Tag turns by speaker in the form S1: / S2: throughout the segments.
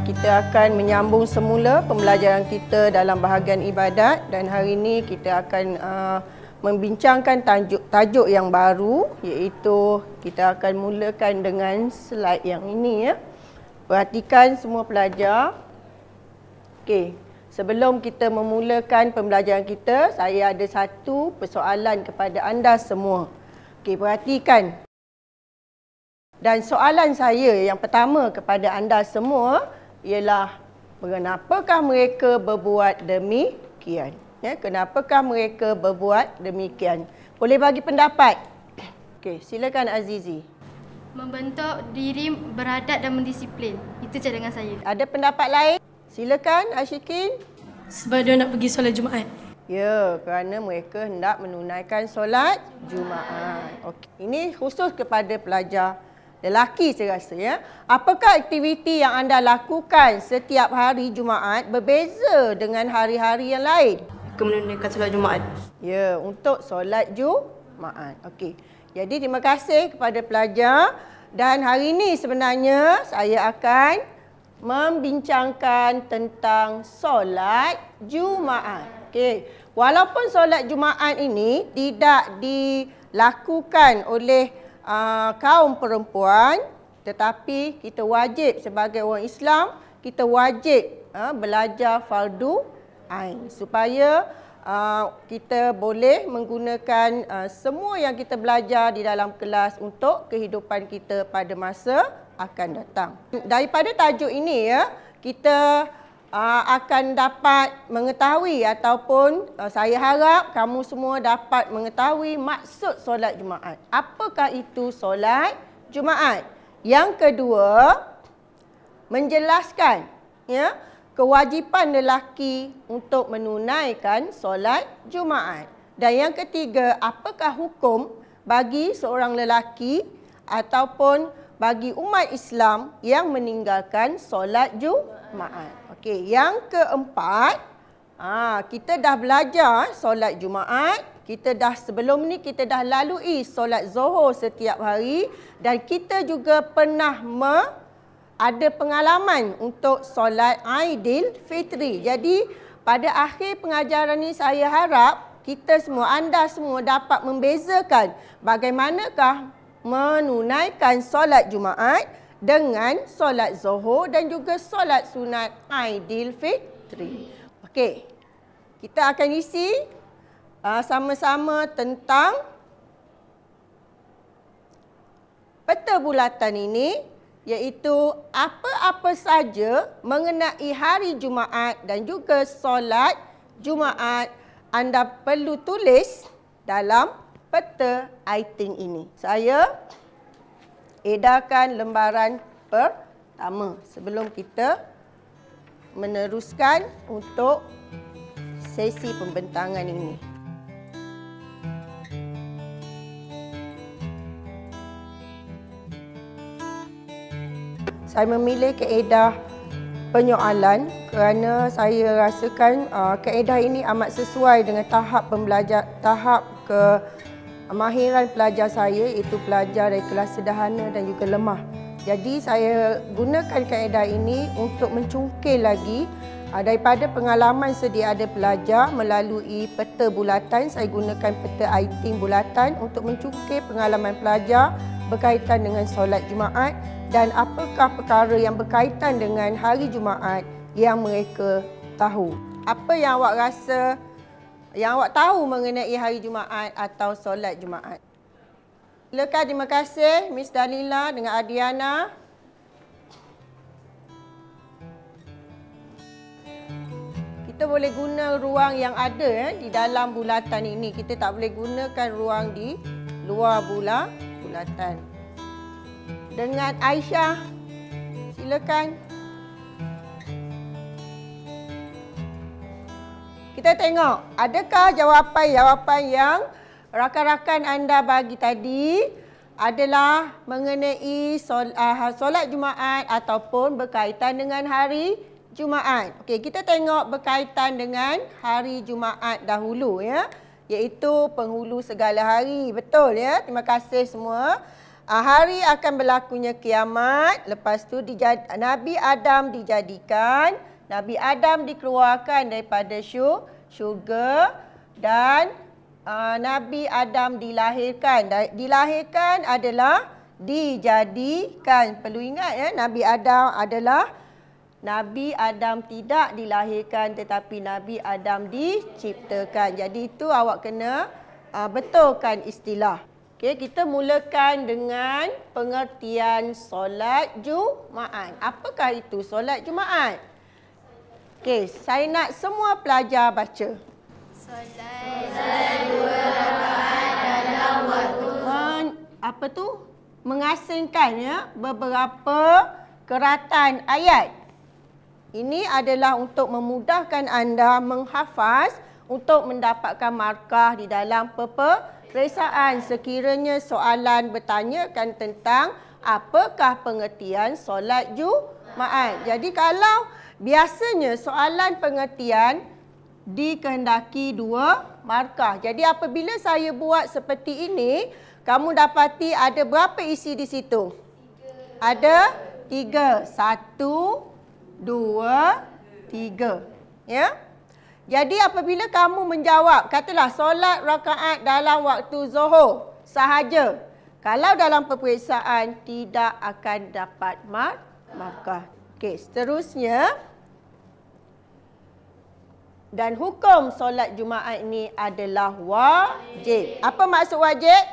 S1: Kita akan menyambung semula pembelajaran kita dalam bahagian ibadat dan hari ini kita akan membincangkan tajuk yang baru, iaitu kita akan mulakan dengan slide yang ini ya. Perhatikan semua pelajar. Okey, sebelum kita memulakan pembelajaran kita, saya ada satu persoalan kepada anda semua. Okey, perhatikan. Dan soalan saya yang pertama kepada anda semua ialah kenapakah mereka berbuat demikian? Ya, kenapakah mereka berbuat demikian? Boleh bagi pendapat? Okey, silakan Azizi.
S2: Membentuk diri beradab dan mendisiplin. Itu cadangan saya.
S1: Ada pendapat lain? Silakan Ashikin.
S3: Sebab dia nak pergi solat Jumaat.
S1: Ya, kerana mereka hendak menunaikan solat Jumaat. Okey, ini khusus kepada pelajar lelaki saya rasa ya. Apakah aktiviti yang anda lakukan setiap hari Jumaat berbeza dengan hari-hari yang lain?
S3: Menunaikan solat Jumaat.
S1: Ya, untuk solat Jumaat. Okey. Jadi terima kasih kepada pelajar dan hari ini sebenarnya saya akan membincangkan tentang solat Jumaat. Okey. Walaupun solat Jumaat ini tidak dilakukan oleh kaum perempuan, tetapi kita wajib sebagai orang Islam, kita wajib belajar fardu ain supaya kita boleh menggunakan semua yang kita belajar di dalam kelas untuk kehidupan kita pada masa akan datang. Daripada tajuk ini ya, kita akan dapat mengetahui ataupun saya harap kamu semua dapat mengetahui maksud solat Jumaat. Apakah itu solat Jumaat? Yang kedua, menjelaskan ya kewajipan lelaki untuk menunaikan solat Jumaat. Dan yang ketiga, apakah hukum bagi seorang lelaki ataupun bagi umat Islam yang meninggalkan solat Jumaat. Okey, yang keempat, kita dah belajar solat Jumaat. Sebelum ni kita dah lalui solat Zuhur setiap hari dan kita juga pernah ada pengalaman untuk solat Aidilfitri. Jadi pada akhir pengajaran ni saya harap kita semua, anda semua dapat membezakan bagaimanakah menunaikan solat Jumaat dengan solat Zuhur dan juga solat sunat Aidilfitri. Okey. Kita akan isi sama-sama tentang peta bulatan ini, iaitu apa-apa saja mengenai hari Jumaat dan juga solat Jumaat anda perlu tulis dalam peta item ini. Saya edarkan lembaran pertama sebelum kita meneruskan untuk sesi pembentangan ini. Saya memilih kaedah penyoalan kerana saya rasakan kaedah ini amat sesuai dengan tahap kemahiran pelajar saya, iaitu pelajar dari kelas sederhana dan juga lemah. Jadi saya gunakan kaedah ini untuk mencungkil lagi daripada pengalaman sedia ada pelajar melalui peta bulatan. Saya gunakan peta item bulatan untuk mencungkil pengalaman pelajar berkaitan dengan solat Jumaat dan apakah perkara yang berkaitan dengan hari Jumaat yang mereka tahu. Apa yang awak rasa, yang awak tahu mengenai hari Jumaat atau solat Jumaat? Silakan, terima kasih Miss Dalila dengan Adiana. Kita boleh guna ruang yang ada di dalam bulatan ini. Kita tak boleh gunakan ruang di luar bulatan. Dengan Aisyah, silakan. Kita tengok, adakah jawapan-jawapan yang rakan-rakan anda bagi tadi adalah mengenai solat Jumaat ataupun berkaitan dengan hari Jumaat. Okey, kita tengok berkaitan dengan hari Jumaat dahulu ya, iaitu penghulu segala hari. Betul ya? Terima kasih semua. Hari akan berlakunya kiamat. Lepas tu Nabi Adam dijadikan. Nabi Adam dikeluarkan daripada syurga. Dan Nabi Adam dilahirkan. Dilahirkan adalah dijadikan. Perlu ingat ya, Nabi Adam tidak dilahirkan tetapi Nabi Adam diciptakan. Jadi itu awak kena betulkan istilah. Okey, kita mulakan dengan pengertian solat Jumaat. Apakah itu solat Jumaat? Okey, saya nak semua pelajar baca.
S2: Solat 2 rakaat dalam waktu
S1: Apa tu? Mengasingkan ya beberapa keratan ayat. Ini adalah untuk memudahkan anda menghafaz untuk mendapatkan markah di dalam peperiksaan sekiranya soalan bertanyakan tentang apakah pengertian solat Jumaat. Jadi kalau biasanya soalan pengertian dikehendaki 2 markah. Jadi apabila saya buat seperti ini, kamu dapati ada berapa isi di situ? 3. Ada 3. 1, 2, 3. Ya? Jadi apabila kamu menjawab, katalah solat rakaat dalam waktu Zuhur sahaja. Kalau dalam peperiksaan tidak akan dapat markah. Okey, seterusnya. Dan hukum solat Jumaat ini adalah wajib. Apa maksud wajib?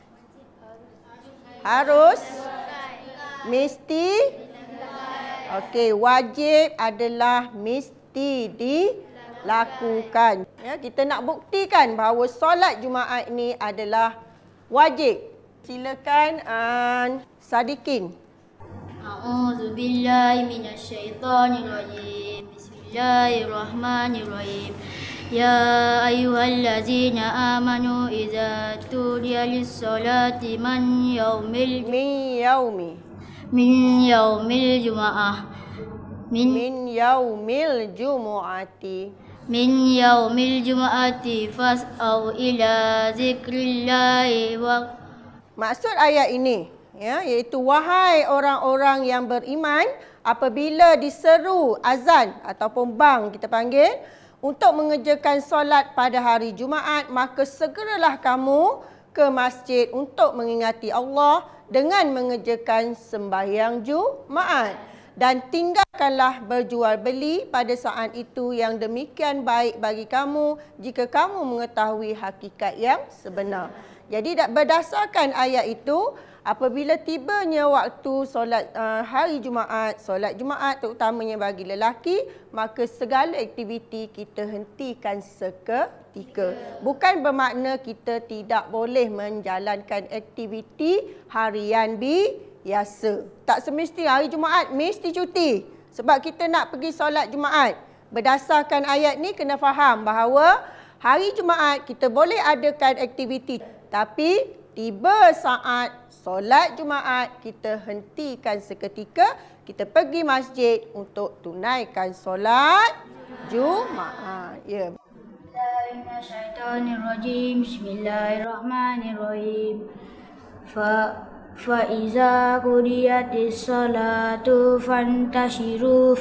S1: Harus. Mesti. Okey, wajib adalah mesti dilakukan. Ya, kita nak buktikan bahawa solat Jumaat ini adalah wajib. Silakan Sadikin.
S4: A'udzubillahi minasyaitonirrajim. Bismillahirrahmanirrahim. Ya ayyuhallazina amanu idza tudiya lis-salati min yaumil jumu'ah min yaumil jumu'ati fas'au ila zikrillahi wa.
S1: Maksud ayat ini ya, iaitu wahai orang-orang yang beriman, apabila diseru azan ataupun bang kita panggil untuk mengerjakan solat pada hari Jumaat, maka segeralah kamu ke masjid untuk mengingati Allah dengan mengerjakan sembahyang Jumaat. Dan tinggalkanlah berjual beli pada saat itu, yang demikian baik bagi kamu jika kamu mengetahui hakikat yang sebenar. Jadi berdasarkan ayat itu, apabila tibanya waktu solat hari Jumaat, solat Jumaat terutamanya bagi lelaki, maka segala aktiviti kita hentikan seketika. Bukan bermakna kita tidak boleh menjalankan aktiviti harian biasa. Tak semestinya hari Jumaat mesti cuti sebab kita nak pergi solat Jumaat. Berdasarkan ayat ni kena faham bahawa hari Jumaat kita boleh adakan aktiviti, tapi tiba saat solat Jumaat, kita hentikan seketika, kita pergi masjid untuk tunaikan solat Jumaat. Ya.
S4: Bismillahirrahmanirrahim. Fa iza qudiyatis salatu fantashiru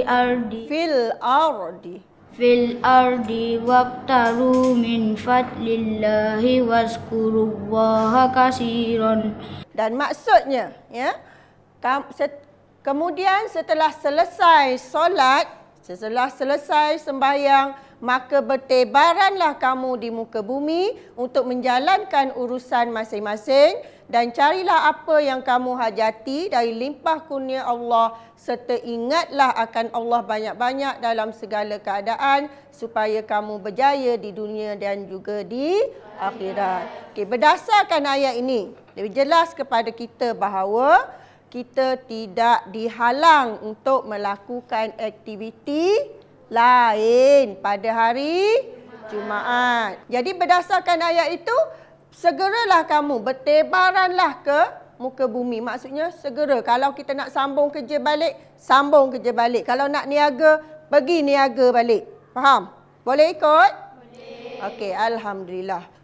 S4: fil ardi waqtaru min fadlillahi wazkurullaha katsiran.
S1: Dan maksudnya ya, kemudian setelah selesai solat, setelah selesai sembahyang, maka bertebaranlah kamu di muka bumi untuk menjalankan urusan masing-masing dan carilah apa yang kamu hajati dari limpah kurnia Allah, serta ingatlah akan Allah banyak-banyak dalam segala keadaan supaya kamu berjaya di dunia dan juga di akhirat. Okey, berdasarkan ayat ini lebih jelas kepada kita bahawa kita tidak dihalang untuk melakukan aktiviti lain pada hari Jumaat. Jadi berdasarkan ayat itu, segeralah kamu, bertebaranlah ke muka bumi. Maksudnya segera. Kalau kita nak sambung kerja balik, sambung kerja balik. Kalau nak niaga, pergi niaga balik. Faham? Boleh ikut? Boleh. Okey, alhamdulillah.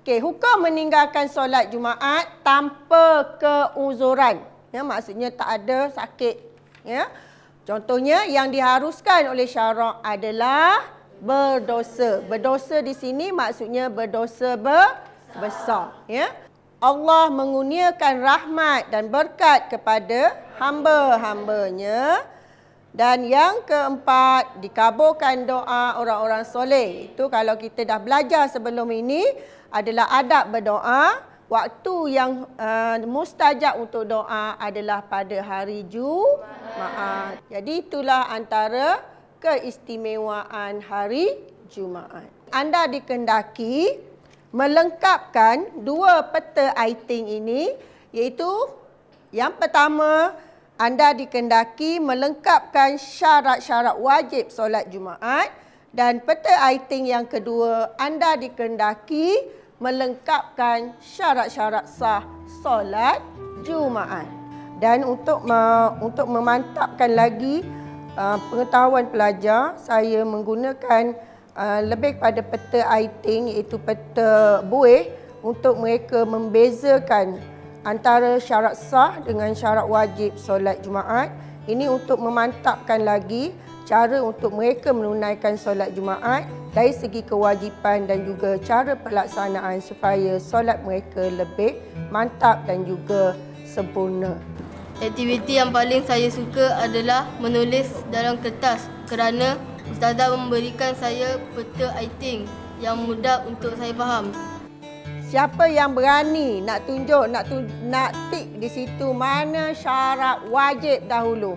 S1: Okey, hukum meninggalkan solat Jumaat tanpa keuzuran. Ya, maksudnya tak ada sakit. Ya. Contohnya yang diharuskan oleh syarak adalah berdosa. Berdosa di sini maksudnya berdosa besar. Ya. Allah mengurniakan rahmat dan berkat kepada hamba-hambanya. Dan yang keempat, dikabulkan doa orang-orang soleh. Itu kalau kita dah belajar sebelum ini adalah adab berdoa. Waktu yang mustajab untuk doa adalah pada hari Jumaat. Jadi itulah antara keistimewaan hari Jumaat. Anda dikehendaki melengkapkan dua peta aiting ini, iaitu yang pertama, anda dikehendaki melengkapkan syarat-syarat wajib solat Jumaat, dan peta aiting yang kedua, anda dikehendaki melengkapkan syarat-syarat sah solat Jumaat. Dan untuk memantapkan lagi pengetahuan pelajar, saya menggunakan lebih pada peta aiting, iaitu peta buih, untuk mereka membezakan antara syarat sah dengan syarat wajib solat Jumaat. Ini untuk memantapkan lagi cara untuk mereka menunaikan solat Jumaat dari segi kewajipan dan juga cara pelaksanaan supaya solat mereka lebih mantap dan juga sempurna.
S3: Aktiviti yang paling saya suka adalah menulis dalam kertas kerana ustazah memberikan saya peta aiting yang mudah untuk saya faham.
S1: Siapa yang berani nak tunjuk, nak tik di situ mana syarat wajib dahulu?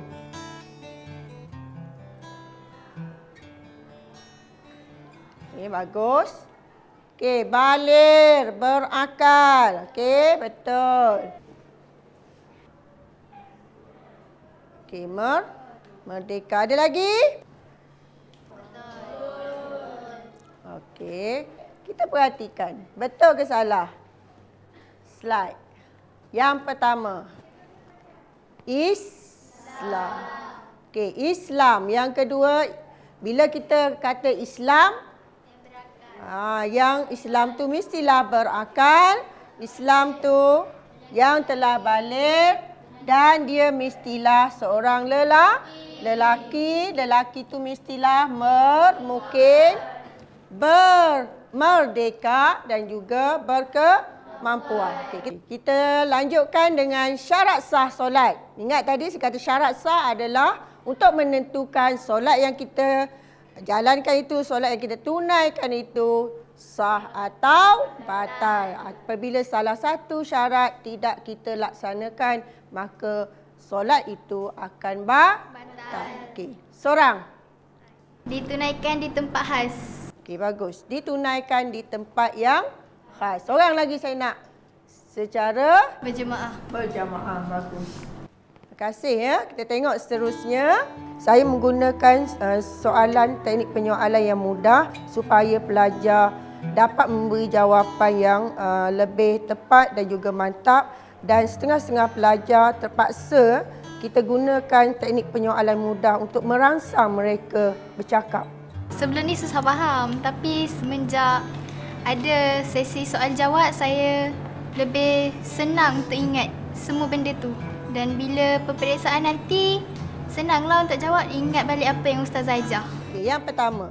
S1: Okey, bagus. Okey, balir, berakal. Okey, betul. Okey, merdeka. Ada lagi? Okey, kita perhatikan. Betul ke salah? Slide. Yang pertama. Islam. Okey, Islam. Yang kedua, bila kita kata Islam, yang Islam tu mestilah berakal. Islam tu yang telah balik dan dia mestilah seorang lelaki. Lelaki tu mestilah merdeka dan juga berkemampuan. Okay. Kita lanjutkan dengan syarat sah solat. Ingat tadi saya kata syarat sah adalah untuk menentukan solat yang kita jalankan itu, solat yang kita tunaikan itu sah atau batal. Apabila salah satu syarat tidak kita laksanakan, maka solat itu akan batal. Okey, seorang.
S2: Ditunaikan di tempat khas.
S1: Okey, bagus. Ditunaikan di tempat yang khas. Seorang lagi saya nak. Secara
S3: Berjemaah.
S1: berjamaah. Bagus. Terima kasih ya. Kita tengok seterusnya. Saya menggunakan soalan teknik penyoalan yang mudah supaya pelajar dapat memberi jawapan yang lebih tepat dan juga mantap. Dan setengah-setengah pelajar terpaksa kita gunakan teknik penyoalan mudah untuk merangsang mereka bercakap.
S2: Sebelum ni susah faham, tapi semenjak ada sesi soal jawab, saya lebih senang untuk ingat semua benda tu. Dan bila peperiksaan nanti, senanglah untuk jawab, ingat balik apa yang ustazah ajar.
S1: Okay, yang pertama,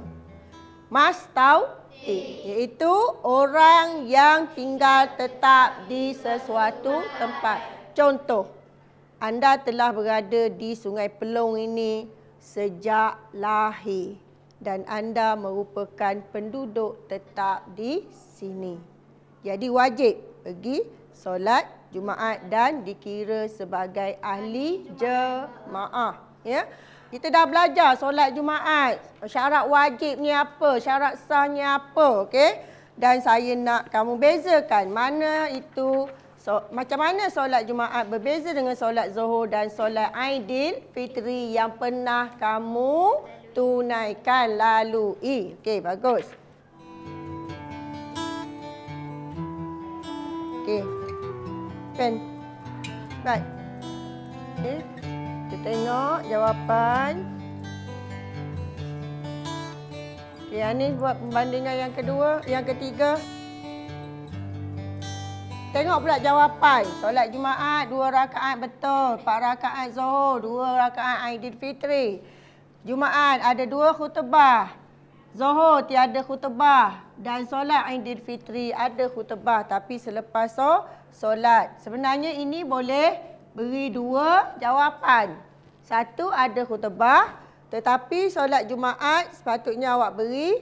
S1: mustautin, iaitu orang yang tinggal tetap di sesuatu tempat. Contoh, anda telah berada di Sungai Pelong ini sejak lahir dan anda merupakan penduduk tetap di sini. Jadi wajib pergi solat Jumaat dan dikira sebagai ahli jemaah. Ya? Kita dah belajar solat Jumaat. Syarat wajibnya apa, syarat sahnya apa, okey? Dan saya nak kamu bezakan mana itu macam mana solat Jumaat berbeza dengan solat Zuhur dan solat Aidil Fitri yang pernah kamu tunaikan lalui. Okey, bagus. Okey. Pen. Baik. Okay. Kita tengok jawapan. Okey, Anis buat pembandingan yang kedua, yang ketiga. tengok pula jawapan. Solat Jumaat 2 rakaat betul. 4 rakaat Zuhur, 2 rakaat Aidilfitri. Jumaat ada 2 khutbah. Zuhur tiada khutbah. Dan solat Aidilfitri ada khutbah. Tapi selepas solat. Sebenarnya ini boleh beri 2 jawapan. Satu ada khutbah. Tetapi solat Jumaat sepatutnya awak beri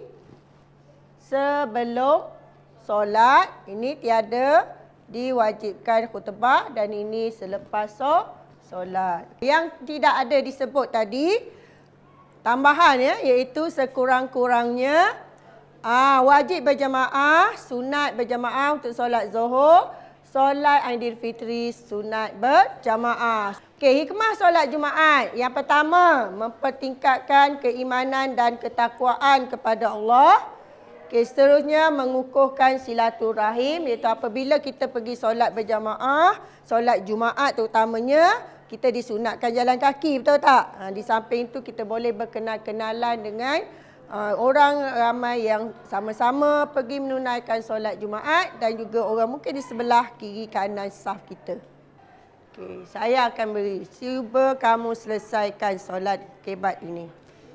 S1: sebelum solat. Ini tiada diwajibkan khutbah dan ini selepas solat. Yang tidak ada disebut tadi, tambahan ya, iaitu sekurang-kurangnya wajib berjamaah, sunat berjamaah untuk solat Zuhur, solat Aidilfitri sunat berjamaah. Okey, hikmah solat Jumaat. Yang pertama, mempertingkatkan keimanan dan ketakwaan kepada Allah. Okey, seterusnya mengukuhkan silaturahim, iaitu apabila kita pergi solat berjamaah, solat Jumaat terutamanya, kita disunatkan jalan kaki, betul tak? Di samping itu kita boleh berkenal-kenalan dengan orang ramai yang sama-sama pergi menunaikan solat Jumaat dan juga orang mungkin di sebelah kiri kanan saf kita. Okey, saya akan beri. Cuba kamu selesaikan solat kebat ini.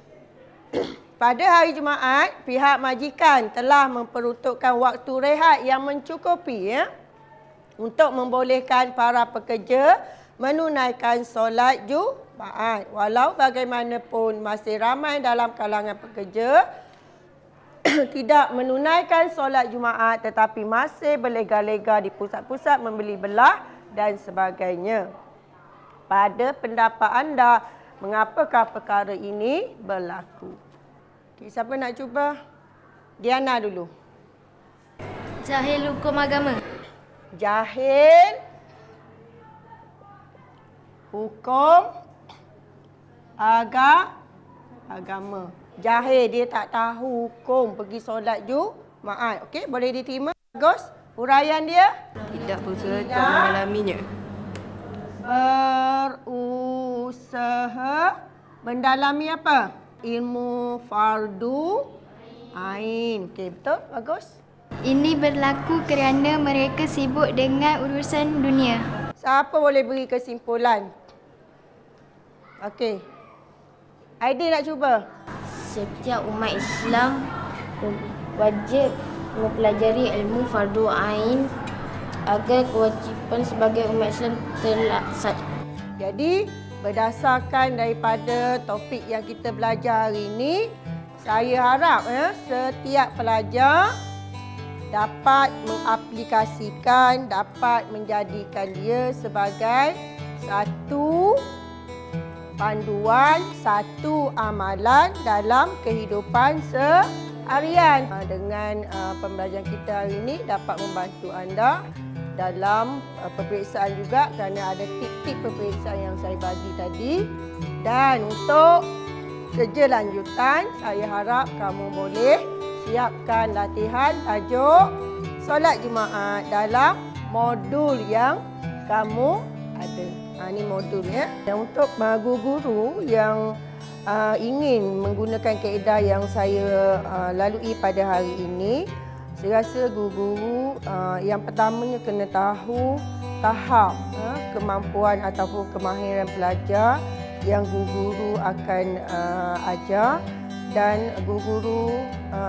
S1: Pada hari Jumaat, pihak majikan telah memperuntukkan waktu rehat yang mencukupi ya, untuk membolehkan para pekerja menunaikan solat Jumaat. Walau bagaimanapun masih ramai dalam kalangan pekerja tidak menunaikan solat Jumaat tetapi masih berlega-lega di pusat-pusat membeli belah dan sebagainya. Pada pendapat anda, mengapakah perkara ini berlaku? Siapa nak cuba? Diana dulu.
S2: Jahil hukum agama.
S1: Jahil hukum agama. Jahil, dia tak tahu hukum pergi solat Jumaat. Okey, boleh diterima? Bagus. Huraian dia?
S3: Tidak berusaha untuk mengalaminya.
S1: Berusaha mendalami apa? Ilmu fardu ain. Okey, betul? Bagus.
S2: Ini berlaku kerana mereka sibuk dengan urusan dunia.
S1: Siapa boleh beri kesimpulan? Okey. Aidil nak cuba?
S5: Setiap umat Islam wajib mempelajari ilmu fardu ain agar kewajipan sebagai umat Islam terlaksana.
S1: Jadi, berdasarkan daripada topik yang kita belajar hari ini, saya harap setiap pelajar dapat mengaplikasikan, dapat menjadikan dia sebagai satu panduan, satu amalan dalam kehidupan seharian. Dengan pembelajaran kita hari ini dapat membantu anda dalam peperiksaan juga kerana ada tip-tip peperiksaan yang saya bagi tadi. Dan untuk kerja lanjutan, saya harap kamu boleh siapkan latihan tajuk solat Jumaat dalam modul yang kamu ada. Ini modul ya. Dan untuk guru-guru yang ingin menggunakan kaedah yang saya lalui pada hari ini, saya rasa guru-guru yang pertamanya kena tahu tahap kemampuan ataupun kemahiran pelajar yang guru-guru akan ajar, dan guru-guru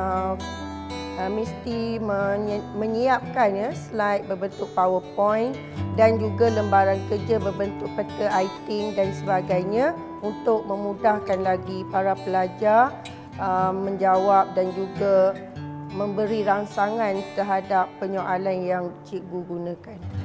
S1: mesti menyiapkan slide berbentuk PowerPoint dan juga lembaran kerja berbentuk peta iting dan sebagainya untuk memudahkan lagi para pelajar menjawab dan juga memberi rangsangan terhadap penyoalan yang cikgu gunakan.